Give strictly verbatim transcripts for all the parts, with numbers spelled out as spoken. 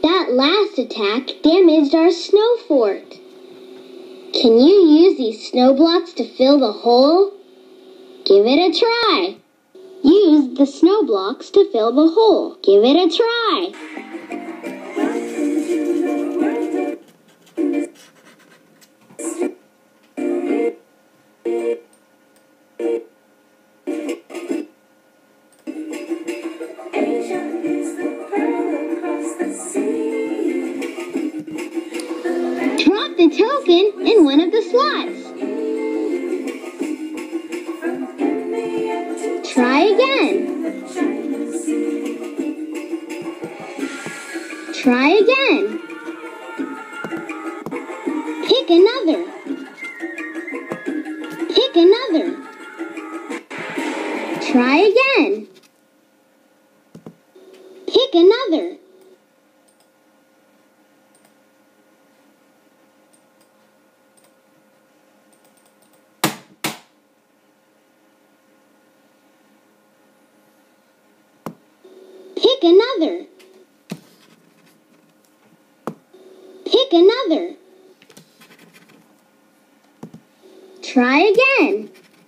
That last attack damaged our snow fort. Can you use these snow blocks to fill the hole? Give it a try. Use the snow blocks to fill the hole. Give it a try. Drop the token in one of the slots. Try again. Try again. Pick another. Pick another. Try again. Pick another. Pick another. Pick another. Try again.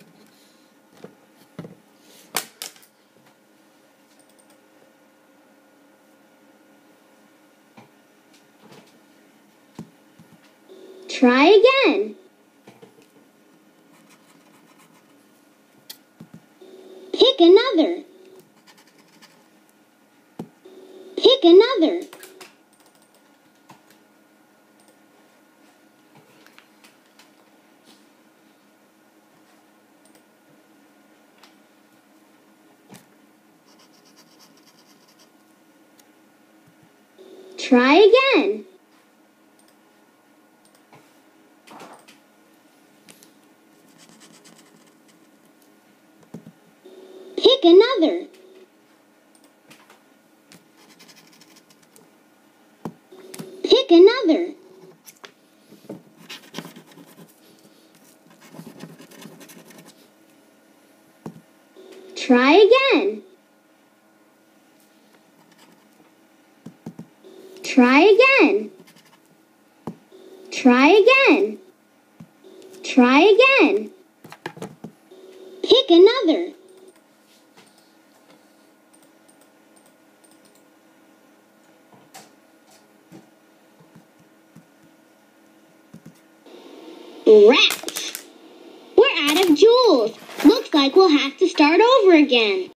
Try again. Pick another. Pick another. Try again. Pick another. Pick another. Try again. Try again. Try again. Try again. Pick another. Rats! We're out of jewels. Looks like we'll have to start over again.